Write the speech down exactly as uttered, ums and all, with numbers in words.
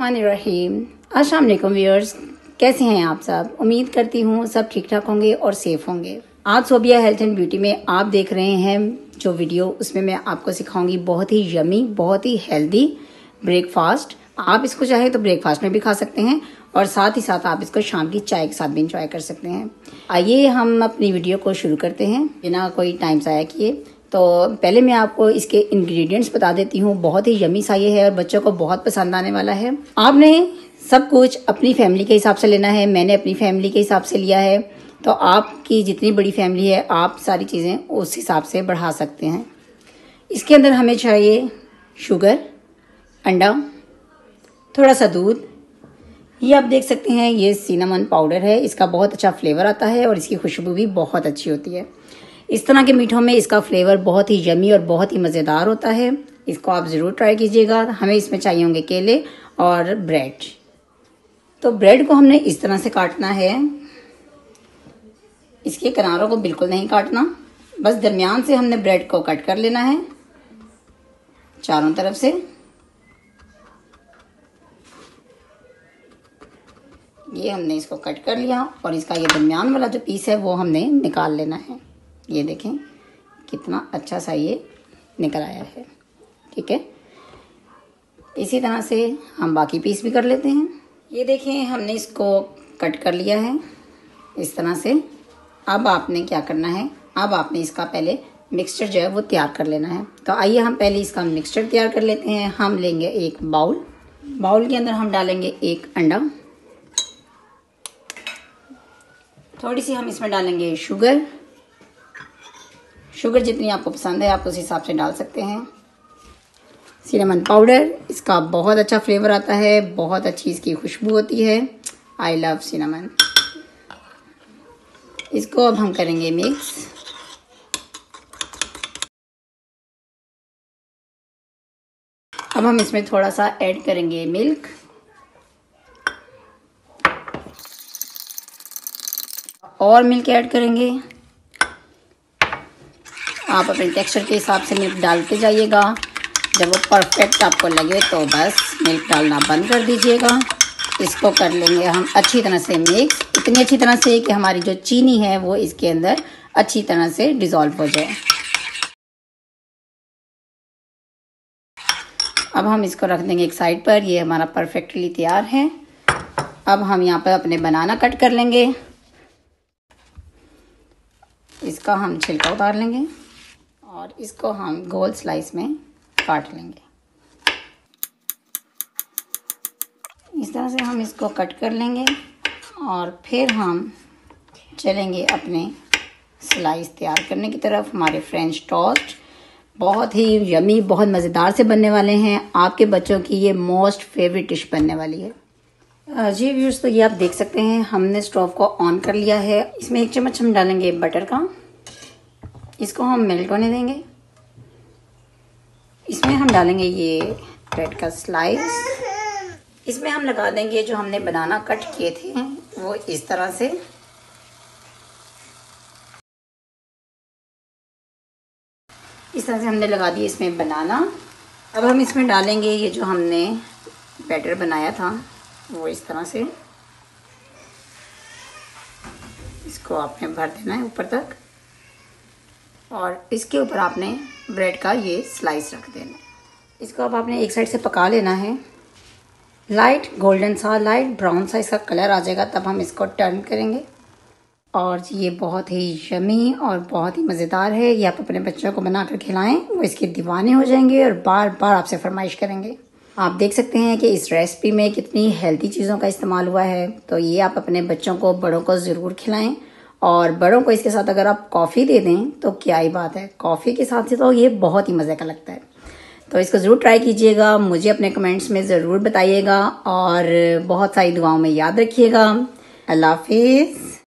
रहीम अस्सलाम वालेकुम व्यूअर्स, कैसे हैं आप सब। उम्मीद करती हूँ सब ठीक ठाक होंगे और सेफ होंगे। आज सोबिया हेल्थ एंड ब्यूटी में आप देख रहे हैं जो वीडियो, उसमें मैं आपको सिखाऊंगी बहुत ही यमी, बहुत ही हेल्दी ब्रेकफास्ट। आप इसको चाहे तो ब्रेकफास्ट में भी खा सकते हैं और साथ ही साथ आप इसको शाम की चाय के साथ भी इंजॉय कर सकते हैं। आइए हम अपनी वीडियो को शुरू करते हैं बिना कोई टाइम ज़ाया किए। तो पहले मैं आपको इसके इंग्रेडिएंट्स बता देती हूँ। बहुत ही यमी सा ये है और बच्चों को बहुत पसंद आने वाला है। आपने सब कुछ अपनी फैमिली के हिसाब से लेना है। मैंने अपनी फैमिली के हिसाब से लिया है, तो आपकी जितनी बड़ी फैमिली है आप सारी चीज़ें उस हिसाब से बढ़ा सकते हैं। इसके अंदर हमें चाहिए शुगर, अंडा, थोड़ा सा दूध। ये आप देख सकते हैं ये सिनेमन पाउडर है, इसका बहुत अच्छा फ्लेवर आता है और इसकी खुशबू भी बहुत अच्छी होती है। इस तरह के मीठों में इसका फ्लेवर बहुत ही यमी और बहुत ही मज़ेदार होता है। इसको आप ज़रूर ट्राई कीजिएगा। हमें इसमें चाहिए होंगे केले और ब्रेड। तो ब्रेड को हमने इस तरह से काटना है, इसके किनारों को बिल्कुल नहीं काटना, बस दरमियान से हमने ब्रेड को कट कर लेना है चारों तरफ से। ये हमने इसको कट कर लिया और इसका ये दरमियान वाला जो पीस है वो हमने निकाल लेना है। ये देखें कितना अच्छा सा ये निकल आया है। ठीक है, इसी तरह से हम बाकी पीस भी कर लेते हैं। ये देखें हमने इसको कट कर लिया है इस तरह से। अब आपने क्या करना है, अब आपने इसका पहले मिक्सचर जो है वो तैयार कर लेना है। तो आइए हम पहले इसका मिक्सचर तैयार कर लेते हैं। हम लेंगे एक बाउल, बाउल के अंदर हम डालेंगे एक अंडा, थोड़ी सी हम इसमें डालेंगे शुगर। शुगर जितनी आपको पसंद है आप उस हिसाब से डाल सकते हैं। सिनेमन पाउडर, इसका बहुत अच्छा फ्लेवर आता है, बहुत अच्छी इसकी खुशबू होती है। I love cinnamon. इसको अब हम करेंगे मिक्स। अब हम इसमें थोड़ा सा ऐड करेंगे मिल्क। और मिल्क ऐड करेंगे। आप अपने टेक्सचर के हिसाब से मिल्क डालते जाइएगा। जब वो परफेक्ट आपको लगे तो बस मिल्क डालना बंद कर दीजिएगा। इसको कर लेंगे हम अच्छी तरह से मिक्स, इतनी अच्छी तरह से कि हमारी जो चीनी है वो इसके अंदर अच्छी तरह से डिज़ोल्व हो जाए। अब हम इसको रख देंगे एक साइड पर। ये हमारा परफेक्टली तैयार है। अब हम यहाँ पर अपने बनाना कट कर लेंगे। इसका हम छिलका उतार लेंगे और इसको हम गोल स्लाइस में काट लेंगे। इस तरह से हम इसको कट कर लेंगे और फिर हम चलेंगे अपने स्लाइस तैयार करने की तरफ। हमारे फ्रेंच टोस्ट बहुत ही यमी, बहुत मज़ेदार से बनने वाले हैं। आपके बच्चों की ये मोस्ट फेवरेट डिश बनने वाली है। जी व्यूअर्स, तो ये आप देख सकते हैं हमने स्टोव को ऑन कर लिया है। इसमें एक चम्मच हम डालेंगे बटर का, इसको हम मेल्ट होने देंगे। इसमें हम डालेंगे ये ब्रेड का स्लाइस। इसमें हम लगा देंगे जो हमने बनाना कट किए थे वो इस तरह से। इस तरह से हमने लगा दिए इसमें बनाना। अब हम इसमें डालेंगे ये जो हमने बैटर बनाया था वो इस तरह से। इसको आपने भर देना है ऊपर तक और इसके ऊपर आपने ब्रेड का ये स्लाइस रख देना है। इसको अब आपने एक साइड से पका लेना है। लाइट गोल्डन सा, लाइट ब्राउन सा इसका कलर आ जाएगा, तब हम इसको टर्न करेंगे। और ये बहुत ही यमी और बहुत ही मज़ेदार है। ये आप अपने बच्चों को बना कर खिलाएं, वो इसके दीवाने हो जाएंगे और बार बार आपसे फरमाइश करेंगे। आप देख सकते हैं कि इस रेसिपी में कितनी हेल्दी चीज़ों का इस्तेमाल हुआ है। तो ये आप अपने बच्चों को, बड़ों को ज़रूर खिलाएं। और बड़ों को इसके साथ अगर आप कॉफ़ी दे दें तो क्या ही बात है। कॉफ़ी के साथ से तो ये बहुत ही मज़े का लगता है। तो इसको ज़रूर ट्राई कीजिएगा। मुझे अपने कमेंट्स में ज़रूर बताइएगा और बहुत सारी दुआओं में याद रखिएगा। अल्लाह हाफिज़।